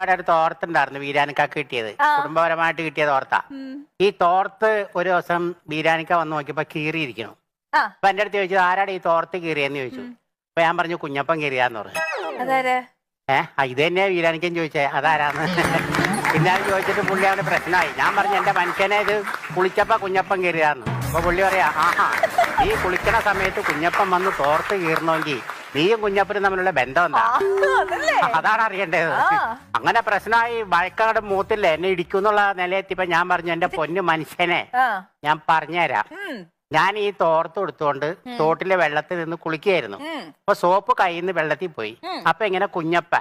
അവിടെ ഒരു തോർത്തുണ്ടായിരുന്നു ബീരാനിക്കാക്ക് കിട്ടിയത്, കുടുംബപരമായിട്ട് കിട്ടിയ തോർത്താ. ഈ തോർത്ത് ഒരു ദിവസം ബീരാനിക്ക വന്ന് നോക്കിയപ്പോ കീറിയിരിക്കണം. അപ്പൊ എന്റെ അടുത്ത് ചോദിച്ചു, ആരാടെ ഈ തോർത്ത് കീറിയെന്ന് ചോദിച്ചു. അപ്പൊ ഞാൻ പറഞ്ഞു, കുഞ്ഞപ്പൻ കീറിയാന്ന് പറഞ്ഞു. ഇത് തന്നെയാ ബീരാനിക്കൻ ചോദിച്ചേ, അതാരാന്ന്. പിന്നെ അത് ചോദിച്ചിട്ട് പുള്ളി അവന് പ്രശ്നമായി. ഞാൻ പറഞ്ഞു, എന്റെ മനുഷ്യനെ ഇത് കുളിച്ചപ്പോ കുഞ്ഞപ്പൻ കീറിയാന്ന്. അപ്പൊ പുള്ളി പറയാ, ആഹാ, ഈ കുളിക്കണ സമയത്ത് കുഞ്ഞപ്പൻ വന്ന് തോർത്ത് കീറണമെങ്കിൽ നീയും കുഞ്ഞപ്പനും തമ്മിലുള്ള ബന്ധം എന്താ, അതാണ് അറിയേണ്ടത്. അങ്ങനെ പ്രശ്നമായി. വഴക്കങ്ങടെ മൂത്തില്ല, എന്നെ ഇടിക്കുന്നുള്ള നിലയെത്തിയപ്പോ ഞാൻ പറഞ്ഞു, എന്റെ പൊന്നു മനുഷ്യനെ ഞാൻ പറഞ്ഞുതരാം. ഞാൻ ഈ തോർത്ത് എടുത്തുകൊണ്ട് തോട്ടിലെ വെള്ളത്തിൽ നിന്ന് കുളിക്കുകയായിരുന്നു. അപ്പൊ സോപ്പ് കയ്യിൽ നിന്ന് വെള്ളത്തിൽ പോയി. അപ്പൊ ഇങ്ങനെ കുഞ്ഞപ്പ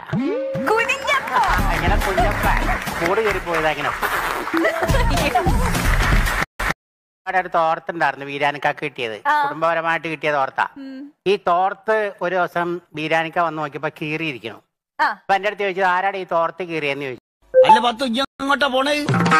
കൂട് കയറി പോയതാ. ഇങ്ങനെ അവിടെ ഒരു തോർത്തുണ്ടായിരുന്നു ബീരാനിക്കാക്ക് കിട്ടിയത്, കുടുംബപരമായിട്ട് കിട്ടിയ തോർത്താ. ഈ തോർത്ത് ഒരു ദിവസം ബീരാനിക്ക വന്ന് നോക്കിയപ്പോ കീറിയിരിക്കണം. അപ്പൊ എന്റെ അടുത്ത് ചോദിച്ചു, ആരാടെ ഈ തോർത്ത് കീറിയെന്ന് ചോദിച്ചു. അങ്ങോട്ടാ പോണേ?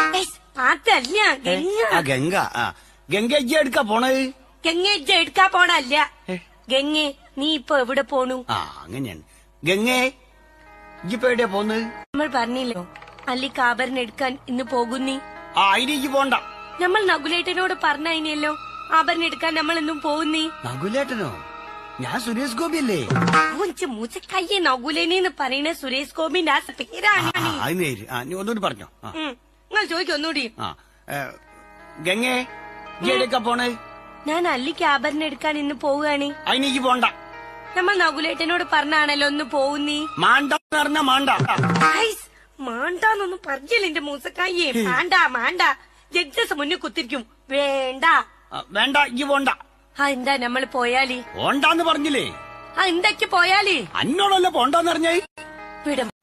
ഗംഗ ഗംഗ എടുക്കാ പോണേ? ഗംഗ എടുക്കാ പോണല്ല. ഗംഗെ, നീ ഇപ്പൊ എവിടെ പോണു? അങ്ങനെയാണ്. ഗംഗേ, ഇപ്പൊ എവിടെയാ പോന്ന്? നമ്മൾ പറഞ്ഞില്ലോ അല്ലിക്ക് ആഭരണം എടുക്കാൻ ഇന്ന് പോകുന്നീ. അതിലേക്ക് പോണ്ട. നമ്മൾ നകുലേട്ടനോട് പറഞ്ഞല്ലോ ആഭരണം എടുക്കാൻ നമ്മൾ ഇന്നും പോകുന്നീ. നകുലേട്ടനോ? ഞാൻ സുരേഷ് ഗോപി അല്ലേ? മൂച്ചക്കയ്യെ നകുലേനെന്ന് പറയുന്ന സുരേഷ് ഗോപിന്റെ ആ പേരാണ്. നീ ഒന്നുകൂടി പറഞ്ഞോ. നിങ്ങൾ ചോദിക്കും ഒന്നുകൂടി. ഗംഗേ, എവിടേക്കാ പോണേ? ഞാൻ അല്ലിക്ക് ആഭരണം എടുക്കാൻ ഇന്ന് പോവുകയാണ്. അതിലേക്ക് പോണ്ട. നമ്മൾ നകുലേട്ടനോട് പറഞ്ഞാണല്ലോ ഒന്ന് പോകുന്നീ. മാണ്ടെന്ന് പറഞ്ഞ മാണ്ട. മാണ്ടാന്നൊന്നും പറഞ്ഞില്ല എന്റെ മൂസക്കായെ. മാണ്ട ജഡ്ജസ് മുന്നിൽ കുത്തിരിക്കും. വേണ്ട വേണ്ട, ഈ പോണ്ട. എന്താ നമ്മൾ പോയാലി? പോണ്ടാന്ന് പറഞ്ഞില്ലേ? എന്തൊക്കെ പോയാലി? അന്നോടല്ലേ പോണ്ടാന്ന് പറഞ്ഞേ? വിടും.